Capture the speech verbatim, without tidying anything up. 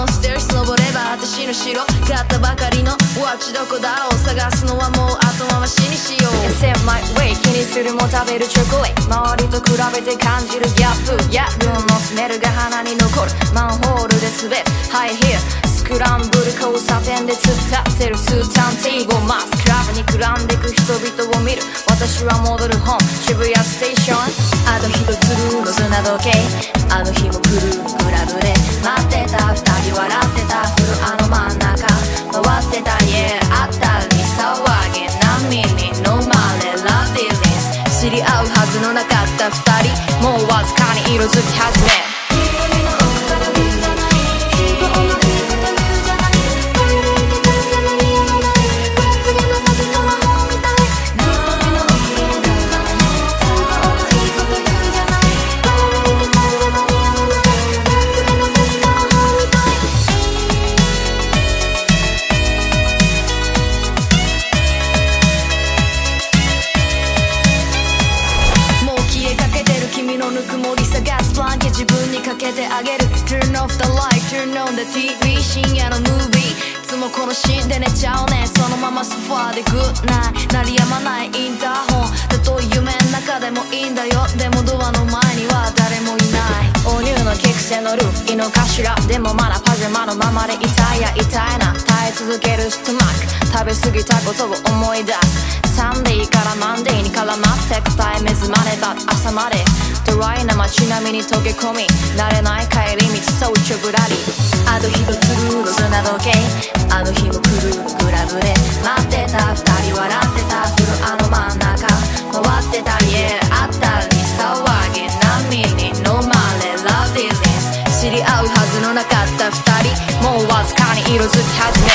のステージ登れば私の城買ったばかりのウォッチどこだろう探すのはもう後回しにしよう Set my way 気にするも食べるチョコレート周りと比べて感じるギャップヤルンのスメルが鼻に残るマンホールで滑るハイヒールスクランブル交差点で突っ立ってるツータンティーゴマスクラブにくらんでく人々を見る私は戻るホーム渋谷ステーションあの日とつるの砂時計あの日も来るクラブで待ってた二人笑ってたフルあの真ん中回ってた家あったり騒ぎ波に飲まれラビリンス知り合うはずのなかった二人もうわずかに色づき始めぬくもり探すブランケ自分にかけてあげる Turn off the light, turn on the ティーブイ 深夜のムービーいつもこのシーンで寝ちゃうねそのままソファーでグッナイ鳴りやまないインターホンたとえ夢の中でもいいんだよでもドアの前には誰もいないお乳のキクセのルー井の頭でもまだパジャマのままで痛いや痛いな耐え続けるストマック食べ過ぎたことを思い出すサンデーからマンデーに絡まって答え目覚まれば朝までドライな街並みに溶け込み慣れない帰り道早朝ぶらりあの日とつるの砂時計あの日も来るクラブで待ってた二人笑ってたフルあの真ん中回ってた家あったり騒ぎ波に飲まれラビリンス知り合うはずのなかった二人もうわずかに色づき始め